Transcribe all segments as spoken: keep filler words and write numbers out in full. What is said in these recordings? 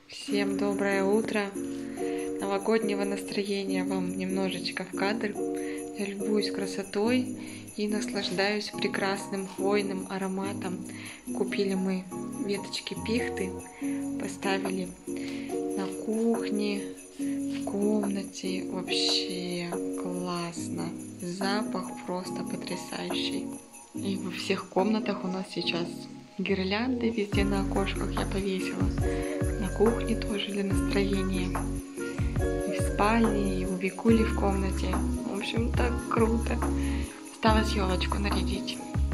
Всем доброе утро, новогоднего настроения вам немножечко в кадр. Я любуюсь красотой и наслаждаюсь прекрасным хвойным ароматом. Купили мы веточки пихты, поставили на кухне, в комнате. Вообще классно, запах просто потрясающий. И во всех комнатах у нас сейчас гирлянды, везде на окошках я повесила. На кухне тоже для настроения. И в спальне, и у Викули в комнате. В общем, так круто. Осталось елочку нарядить.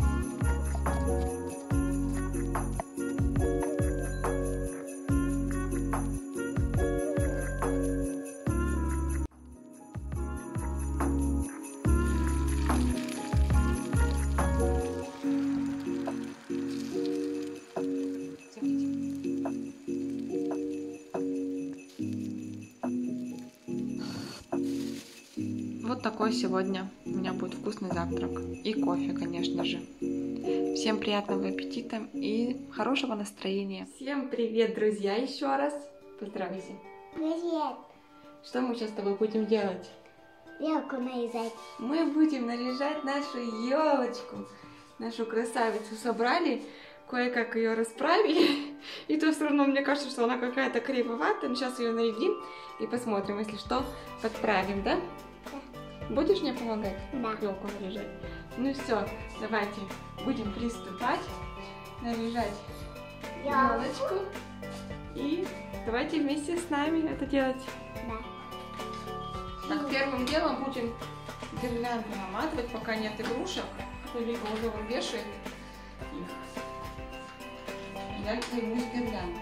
Вот такой сегодня у меня будет вкусный завтрак. И кофе, конечно же. Всем приятного аппетита и хорошего настроения. Всем привет, друзья, еще раз. Поздравляйте. Привет. Что мы сейчас с тобой будем делать? Елку нарезать. Мы будем наряжать нашу елочку. Нашу красавицу собрали, кое-как ее расправили. И то все равно мне кажется, что она какая-то кривоватая. Но сейчас ее нарядим и посмотрим. Если что, подправим, да? Будешь мне помогать? Да. Елку наряжать? Ну все, давайте будем приступать. Наряжать елочку. И давайте вместе с нами это делать. Да. Так, первым делом будем гирлянду наматывать, пока нет игрушек. Вика уже вон вешает их. Я займусь гирляндой.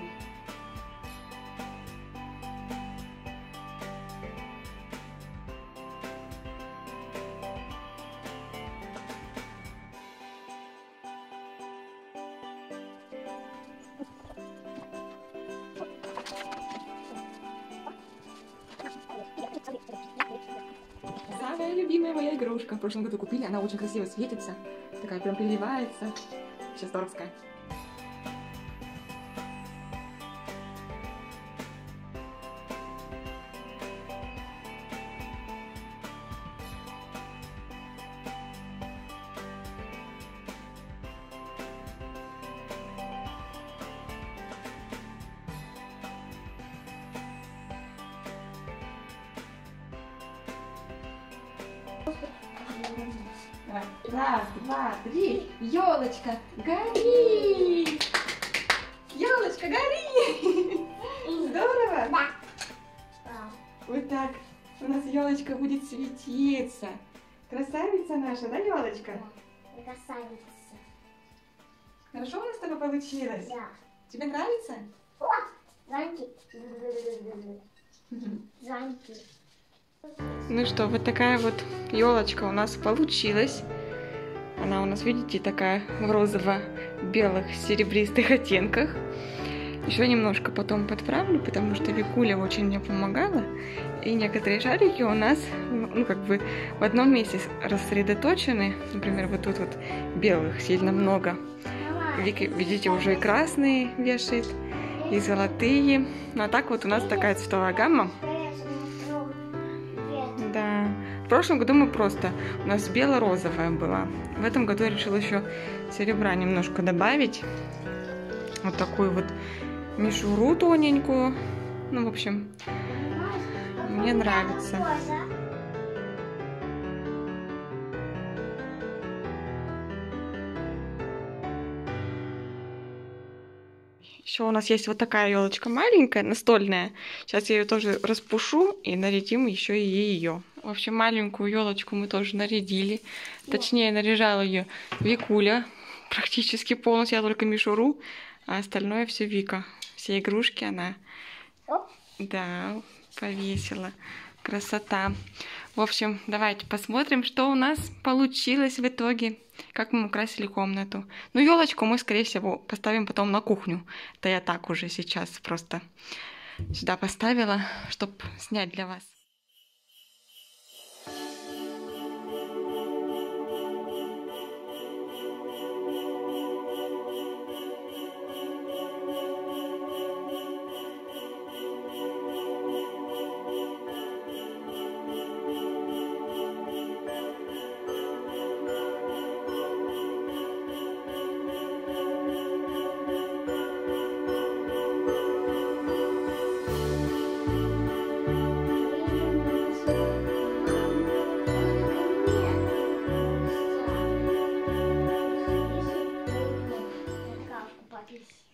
Самая любимая моя игрушка. В прошлом году купили, она очень красиво светится. Такая прям переливается. Сейчас здоровская. Давай. Раз, два, три. Елочка, гори! Елочка, гори! Здорово! Да. Вот так у нас елочка будет светиться. Красавица наша, да, елочка? Красавица. Хорошо у нас с тобой получилось? Да. Тебе нравится? О, зонтик. Зонтик. Ну что, вот такая вот елочка у нас получилась. Она у нас, видите, такая в розово-белых серебристых оттенках. Еще немножко потом подправлю, потому что Викуля очень мне помогала. И некоторые шарики у нас, ну, как бы в одном месте рассредоточены. Например, вот тут вот белых сильно много. Вики, видите, уже и красные вешает, и золотые. Ну, а так вот у нас такая цветовая гамма. Да. В прошлом году мы просто, у нас бело-розовая была. В этом году я решила еще серебра немножко добавить. Вот такую вот мишуру тоненькую. Ну, в общем, мне нравится. Еще у нас есть вот такая елочка маленькая, настольная. Сейчас я ее тоже распушу и нарядим еще и ее. В общем, маленькую елочку мы тоже нарядили. Точнее, наряжала ее Викуля практически полностью. Я только мишуру, а остальное все Вика. Все игрушки она, да, повесила. Красота. В общем, давайте посмотрим, что у нас получилось в итоге. Как мы украсили комнату. Ну, елочку мы, скорее всего, поставим потом на кухню. Да я так уже сейчас просто сюда поставила, чтобы снять для вас.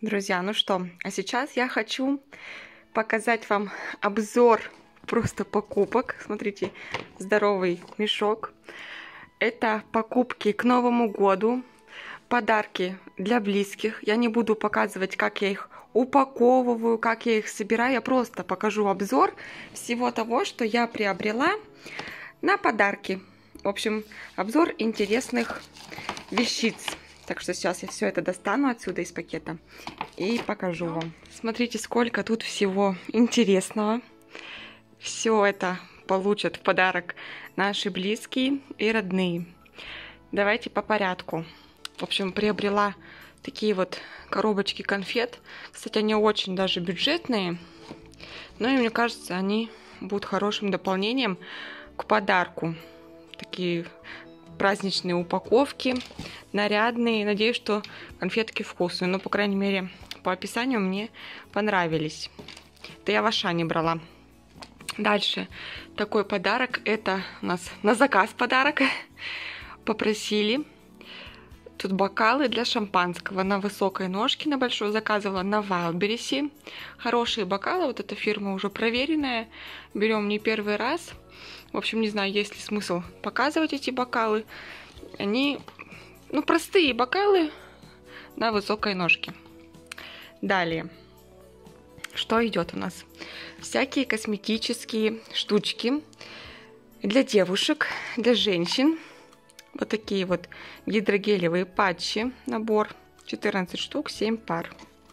Друзья, ну что, а сейчас я хочу показать вам обзор просто покупок. Смотрите, здоровый мешок. Это покупки к Новому году, подарки для близких. Я не буду показывать, как я их упаковываю, как я их собираю. Я просто покажу обзор всего того, что я приобрела на подарки. В общем, обзор интересных вещиц. Так что сейчас я все это достану отсюда из пакета и покажу вам. Смотрите, сколько тут всего интересного. Все это получат в подарок наши близкие и родные. Давайте по порядку. В общем, приобрела такие вот коробочки конфет. Кстати, они очень даже бюджетные. Но и мне кажется, они будут хорошим дополнением к подарку. Такие праздничные упаковки, нарядные. Надеюсь, что конфетки вкусные. Но, по крайней мере, по описанию мне понравились. Это я в Ашане брала. Дальше такой подарок. Это у нас на заказ подарок. Попросили. Тут бокалы для шампанского на высокой ножке, на большой заказывала на Wildberries. Хорошие бокалы. Вот эта фирма уже проверенная. Берем не первый раз. В общем, не знаю, есть ли смысл показывать эти бокалы. Они, ну, простые бокалы на высокой ножке. Далее. Что идет у нас? Всякие косметические штучки для девушек, для женщин. Вот такие вот гидрогелевые патчи. Набор четырнадцать штук, семь пар.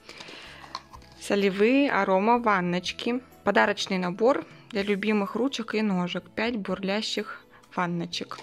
Солевые арома ванночки. Подарочный набор для любимых ручек и ножек. пять бурлящих ванночек.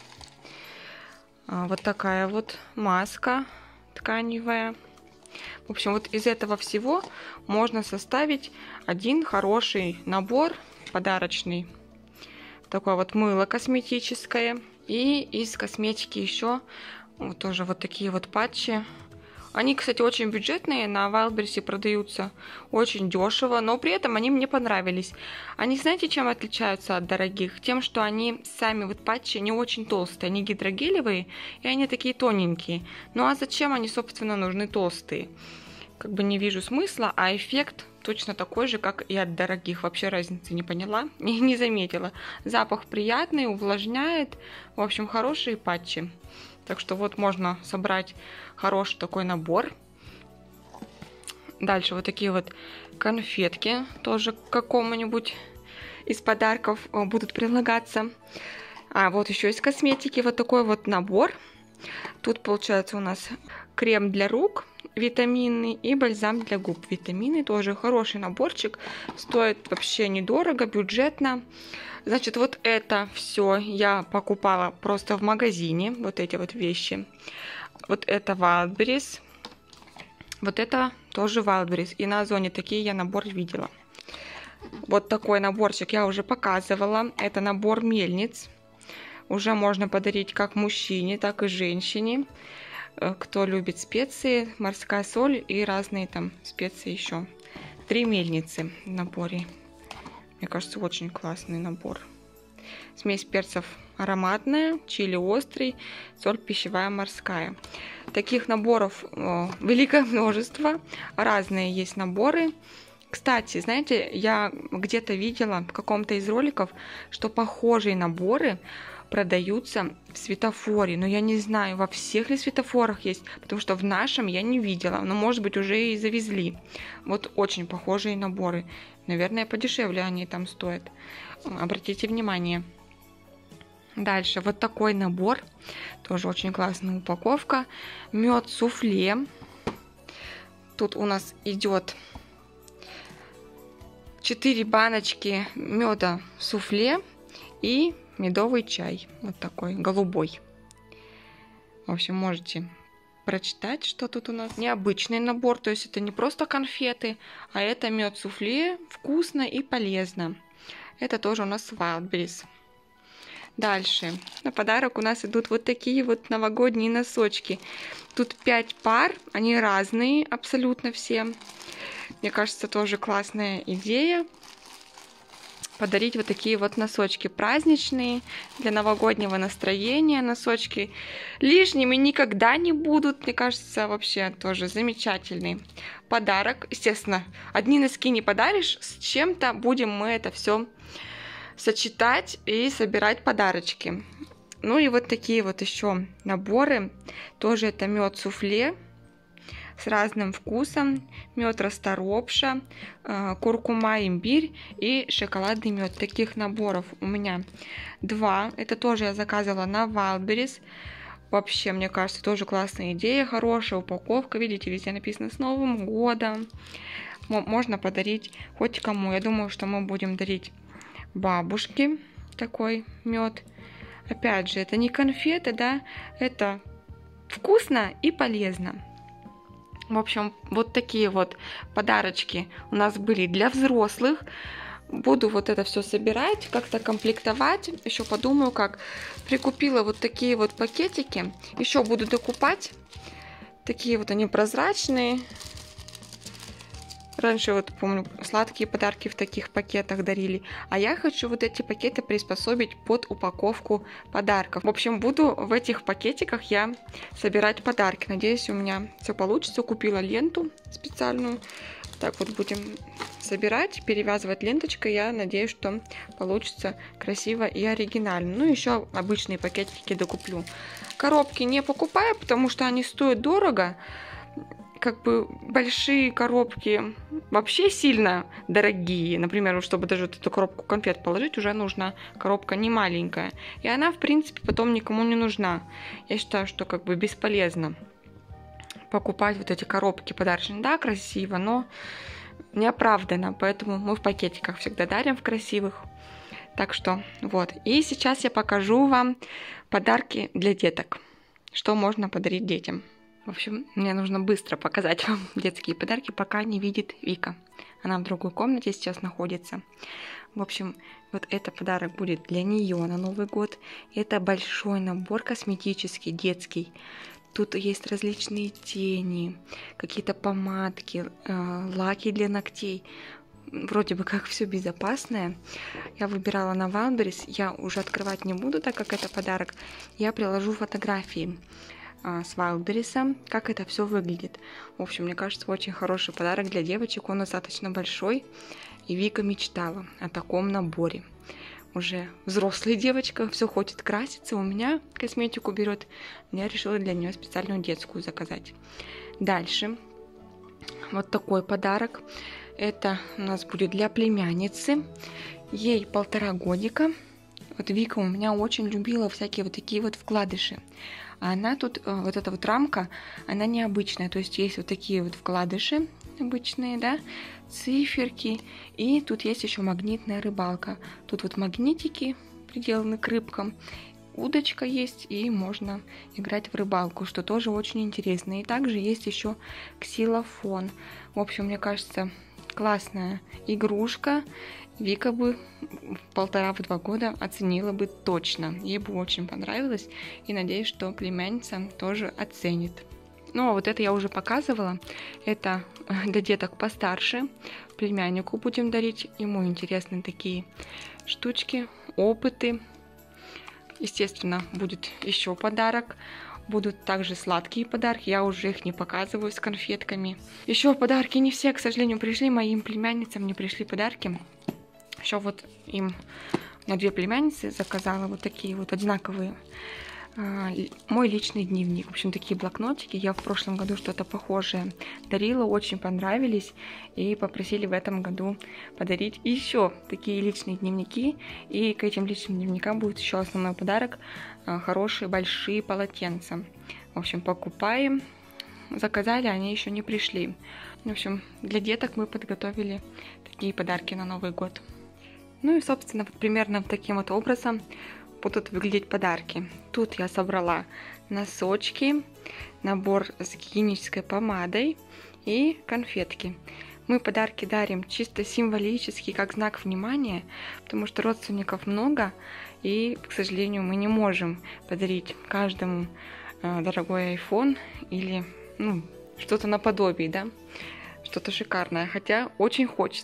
Вот такая вот маска тканевая. В общем, вот из этого всего можно составить один хороший набор подарочный. Такое вот мыло косметическое. И из косметики еще вот тоже вот такие вот патчи. Они, кстати, очень бюджетные, на Wildberries продаются очень дешево, но при этом они мне понравились. Они, знаете, чем отличаются от дорогих? Тем, что они сами вот патчи не очень толстые, они гидрогелевые, и они такие тоненькие. Ну а зачем они, собственно, нужны толстые? Как бы не вижу смысла, а эффект точно такой же, как и от дорогих. Вообще разницы не поняла, не, не заметила. Запах приятный, увлажняет. В общем, хорошие патчи. Так что вот можно собрать хороший такой набор. Дальше вот такие вот конфетки. Тоже к какому-нибудь из подарков будут прилагаться. А вот еще из косметики вот такой вот набор. Тут получается у нас крем для рук витаминный и бальзам для губ. Витамины тоже хороший наборчик. Стоит вообще недорого, бюджетно. Значит, вот это все я покупала просто в магазине. Вот эти вот вещи. Вот это Wildberries. Вот это тоже Wildberries. И на Озоне такие я набор видела. Вот такой наборчик я уже показывала. Это набор мельниц. Уже можно подарить как мужчине, так и женщине. Кто любит специи, морская соль и разные там специи еще. Три мельницы в наборе. Мне кажется, очень классный набор. Смесь перцев ароматная, чили острый, соль пищевая морская. Таких наборов о, великое множество. Разные есть наборы. Кстати, знаете, я где-то видела в каком-то из роликов, что похожие наборы продаются в светофоре. Но я не знаю, во всех ли светофорах есть, потому что в нашем я не видела. Но, может быть, уже и завезли. Вот очень похожие наборы. Наверное, подешевле они там стоят. Обратите внимание. Дальше вот такой набор. Тоже очень классная упаковка. Мед суфле. Тут у нас идет четыре баночки меда суфле и медовый чай. Вот такой, голубой. В общем, можете прочитать, что тут у нас. Необычный набор, то есть это не просто конфеты, а это мед суфле, вкусно и полезно. Это тоже у нас Wildberries. Дальше. На подарок у нас идут вот такие вот новогодние носочки. Тут пять пар, они разные абсолютно все. Мне кажется, тоже классная идея. подарить вот такие вот носочки праздничные, для новогоднего настроения. Носочки лишними никогда не будут, мне кажется, вообще тоже замечательный подарок. Естественно, одни носки не подаришь, с чем-то будем мы это все сочетать и собирать подарочки. Ну и вот такие вот еще наборы, тоже это мед суфле с разным вкусом, мед расторопша, куркума, имбирь и шоколадный мед. Таких наборов у меня два. Это тоже я заказывала на Wildberries. Вообще, мне кажется, тоже классная идея, хорошая упаковка. Видите, везде написано «С Новым годом». Можно подарить хоть кому. Я думаю, что мы будем дарить бабушке такой мед. Опять же, это не конфеты, да, это вкусно и полезно. В общем, вот такие вот подарочки у нас были для взрослых. Буду вот это все собирать, как-то комплектовать. Еще подумаю, как. Прикупила вот такие вот пакетики. Еще буду докупать. Такие вот они прозрачные. Раньше, вот помню, сладкие подарки в таких пакетах дарили. А я хочу вот эти пакеты приспособить под упаковку подарков. В общем, буду в этих пакетиках я собирать подарки. Надеюсь, у меня все получится. Купила ленту специальную. Так вот будем собирать, перевязывать ленточкой. Я надеюсь, что получится красиво и оригинально. Ну, еще обычные пакетики докуплю. Коробки не покупаю, потому что они стоят дорого. Как бы большие коробки вообще сильно дорогие. Например, чтобы даже вот эту коробку конфет положить, уже нужна коробка не маленькая. И она, в принципе, потом никому не нужна. Я считаю, что как бы бесполезно покупать вот эти коробки подарочные. Да, красиво, но неоправданно. Поэтому мы в пакетиках всегда дарим, в красивых. Так что вот. И сейчас я покажу вам подарки для деток. Что можно подарить детям. В общем, мне нужно быстро показать вам детские подарки, пока не видит Вика. Она в другой комнате сейчас находится. В общем, вот это подарок будет для нее на Новый год. Это большой набор косметический, детский. Тут есть различные тени, какие-то помадки, лаки для ногтей. Вроде бы как все безопасное. Я выбирала на Wildberries. Я уже открывать не буду, так как это подарок. Я приложу фотографии с Wildberries, как это все выглядит. В общем, мне кажется, очень хороший подарок для девочек. Он достаточно большой. И Вика мечтала о таком наборе. Уже взрослая девочка, все хочет краситься. У меня косметику берет. Я решила для нее специальную детскую заказать. Дальше. Вот такой подарок. Это у нас будет для племянницы. Ей полтора годика. Вот Вика у меня очень любила всякие вот такие вот вкладыши. А она тут, вот эта вот рамка, она необычная. То есть есть вот такие вот вкладыши обычные, да, циферки. И тут есть еще магнитная рыбалка. Тут вот магнитики приделаны к рыбкам. Удочка есть, и можно играть в рыбалку, что тоже очень интересно. И также есть еще ксилофон. В общем, мне кажется, классная игрушка. Вика бы в полтора-два года оценила бы точно. Ей бы очень понравилось. И надеюсь, что племянница тоже оценит. Ну, а вот это я уже показывала. Это для деток постарше. Племяннику будем дарить. Ему интересны такие штучки, опыты. Естественно, будет еще подарок. Будут также сладкие подарки. Я уже их не показываю с конфетками. Еще подарки не все, к сожалению, пришли. Моим племянницам не пришли подарки. Еще вот им на две племянницы заказала вот такие вот одинаковые. Мой личный дневник. В общем, такие блокнотики. Я в прошлом году что-то похожее дарила. Очень понравились. И попросили в этом году подарить еще такие личные дневники. И к этим личным дневникам будет еще основной подарок. Хорошие большие полотенца. В общем, покупаем. Заказали, они еще не пришли. В общем, для деток мы подготовили такие подарки на Новый год. Ну и, собственно, вот примерно таким вот образом будут выглядеть подарки. Тут я собрала носочки, набор с гигиенической помадой и конфетки. Мы подарки дарим чисто символически, как знак внимания, потому что родственников много, и, к сожалению, мы не можем подарить каждому э, дорогой iPhone или ну, что-то наподобие, да, что-то шикарное, хотя очень хочется.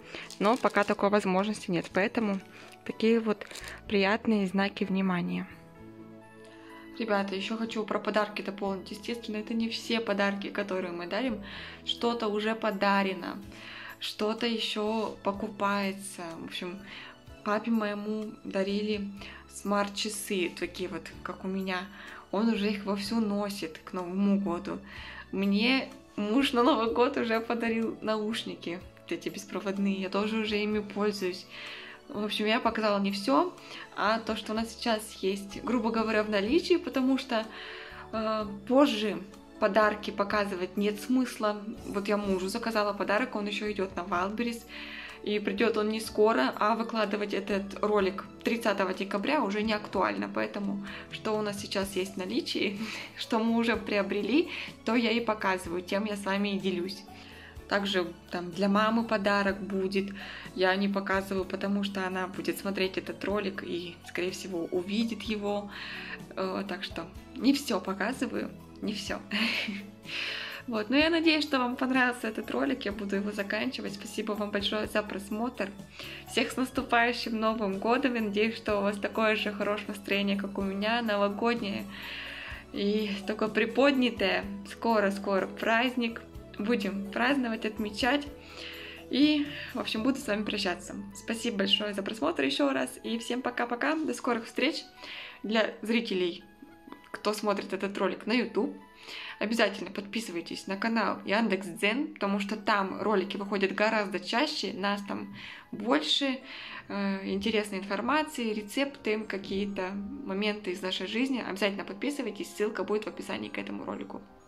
но пока такой возможности нет, поэтому такие вот приятные знаки внимания. Ребята, еще хочу про подарки дополнить. Естественно, это не все подарки, которые мы дарим. Что-то уже подарено, что-то еще покупается. В общем, папе моему дарили смарт-часы, такие вот, как у меня. Он уже их вовсю носит к Новому году. Мне муж на Новый год уже подарил наушники, эти беспроводные. Я тоже уже ими пользуюсь. В общем, я показала не все, а то, что у нас сейчас есть, грубо говоря, в наличии, потому что э, позже подарки показывать нет смысла. Вот я мужу заказала подарок, он еще идет на Wildberries, и придет он не скоро, а выкладывать этот ролик тридцатого декабря уже не актуально. Поэтому, что у нас сейчас есть в наличии, что мы уже приобрели, то я и показываю, тем я с вами и делюсь. Также там для мамы подарок будет, я не показываю, потому что она будет смотреть этот ролик и, скорее всего, увидит его. Так что не все показываю, не все. Вот, ну я надеюсь, что вам понравился этот ролик, я буду его заканчивать. Спасибо вам большое за просмотр. Всех с наступающим Новым годом, я надеюсь, что у вас такое же хорошее настроение, как у меня, новогоднее и такое приподнятое. Скоро-скоро праздник. Будем праздновать, отмечать. И, в общем, буду с вами прощаться. Спасибо большое за просмотр еще раз. И всем пока-пока. До скорых встреч. Для зрителей, кто смотрит этот ролик на YouTube, обязательно подписывайтесь на канал Яндекс.Дзен, потому что там ролики выходят гораздо чаще. Нас там больше. Э, интересной информации, рецепты, какие-то моменты из нашей жизни. Обязательно подписывайтесь. Ссылка будет в описании к этому ролику.